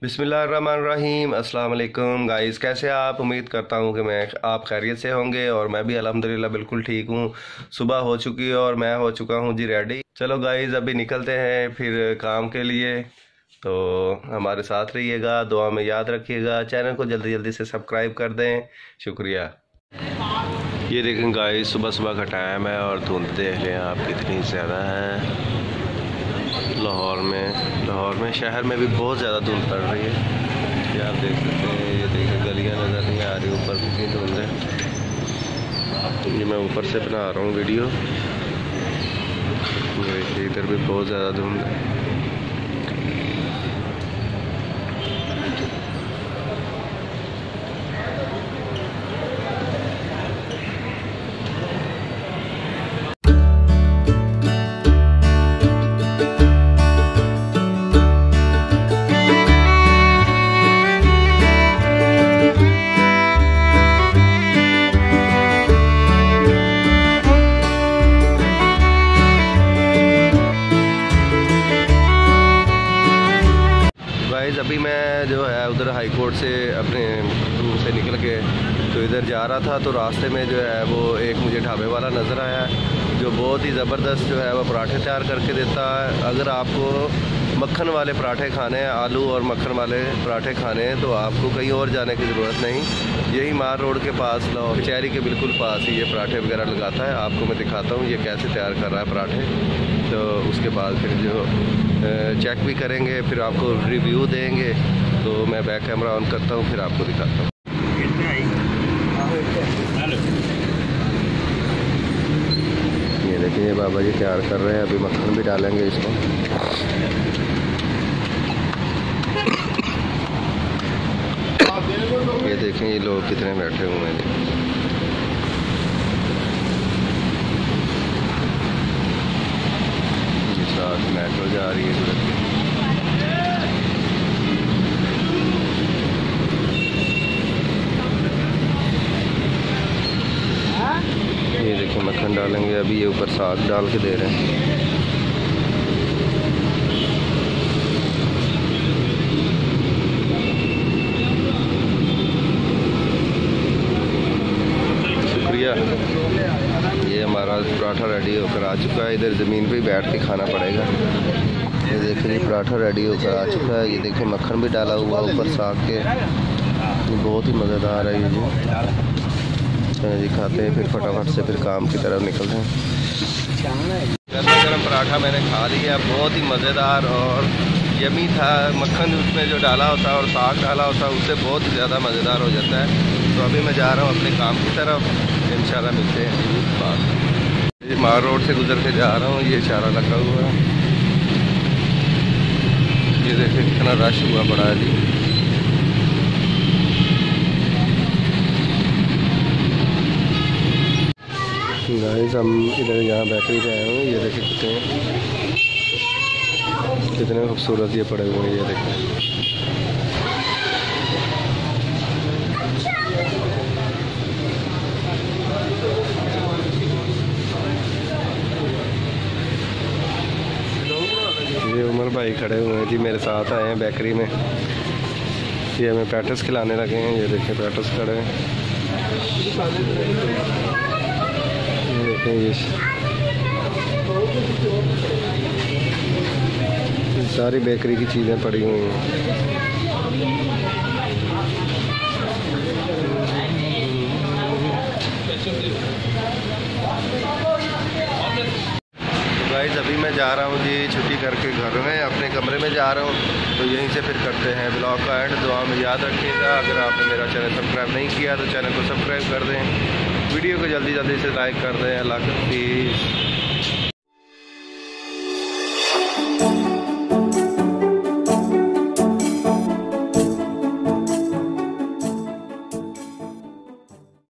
बिस्मिल्लाहिर्रहमानिर्रहीम। अस्सलाम वालेकुम गाइस, कैसे आप? उम्मीद करता हूँ कि आप खैरियत से होंगे और मैं भी अल्हम्दुलिल्लाह बिल्कुल ठीक हूँ। सुबह हो चुकी है और मैं हो चुका हूँ जी रेडी। चलो गाइस, अभी निकलते हैं फिर काम के लिए। तो हमारे साथ रहिएगा, दुआ में याद रखिएगा, चैनल को जल्दी जल्दी से सब्सक्राइब कर दें। शुक्रिया। ये देखें गाइस, सुबह सुबह का टाइम है और धुंध देख लें आप कितनी ज़्यादा है। लाहौर में शहर में भी बहुत ज़्यादा धुंध पड़ रही है। ये आप देख सकते हैं, ये देखिए गलियां नज़र नहीं आ रही, ऊपर कितनी धुंध है। ये मैं ऊपर से बना रहा हूँ वीडियो। ये इधर भी बहुत ज़्यादा धुंध है। अभी मैं जो है उधर हाई कोर्ट से अपने रूम से निकल के तो इधर जा रहा था, तो रास्ते में जो है वो एक मुझे ढाबे वाला नज़र आया जो बहुत ही ज़बरदस्त जो है वो पराठे तैयार करके देता है। अगर आपको मक्खन वाले पराठे खाने हैं, आलू और मक्खन वाले पराठे खाने हैं, तो आपको कहीं और जाने की ज़रूरत नहीं। यही मार रोड के पास, लाहौर कचहरी के बिल्कुल पास ही ये पराठे वगैरह लगाता है। आपको मैं दिखाता हूँ ये कैसे तैयार कर रहा है पराठे। तो उसके बाद फिर जो चेक भी करेंगे, फिर आपको रिव्यू देंगे। तो मैं बैक कैमरा ऑन करता हूँ, फिर आपको दिखाता हूँ। ये देखिए, ये बाबा जी तैयार कर रहे हैं, अभी मक्खन भी डालेंगे इसको। ये देखें ये लोग कितने बैठे हुए हैं। मेट्रो जा रही है उधर। ये देखो मक्खन डालेंगे, अभी ये ऊपर साग डाल के दे रहे हैं। शुक्रिया। ये हमारा पराठा रेडी होकर आ चुका है। इधर ज़मीन पे बैठ के खाना पड़ेगा। ये देखिए, पराठा रेडी होकर आ चुका है। ये देखिए मक्खन भी डाला हुआ ऊपर साग के। ये बहुत ही मज़ेदार है ये जी। खाते हैं फिर फटाफट से फिर काम की तरफ निकलते हैं। गरम पराठा मैंने खा लिया, बहुत ही मज़ेदार और यमी था। मक्खन उसमें जो डाला होता है और साग डाला होता है उससे बहुत ही ज़्यादा मज़ेदार हो जाता है। तो अभी मैं जा रहा हूँ अपने काम की तरफ, इंशाल्लाह मिलते हैं बाद। मार रोड से गुजर के जा रहा हूँ, ये इशारा लगा हुआ है। ये देखिए कितना रश हुआ पड़ा है जी। गाइस, हम इधर यहाँ बेकरी पे आए हुए हैं। ये देखिए कितने खूबसूरत ये पड़े हुए हैं। ये देखिए ये उमर भाई खड़े हुए हैं जी, मेरे साथ आए हैं बेकरी में। ये हमें पैटिस खिलाने लगे हैं। ये देखिए पैटिस खड़े हैं। ये देखें ये सारी बेकरी की चीज़ें पड़ी हुई हैं। गाइस, अभी मैं जा रहा हूँ जी छुट्टी करके घर में, अपने कमरे में जा रहा हूँ। तो यहीं से फिर करते हैं ब्लॉग का एंड। दुआ में याद रखिएगा। अगर आपने मेरा चैनल सब्सक्राइब नहीं किया तो चैनल को सब्सक्राइब कर दें। वीडियो को जल्दी जल्दी से लाइक कर दें। अल्लाह हाफ़िज़।